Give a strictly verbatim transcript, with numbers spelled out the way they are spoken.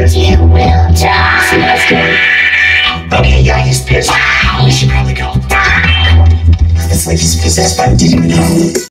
pissed. You will die. See, that's good. Okay, yeah, he's pissed. We should probably go. This lady's possessed by a demon.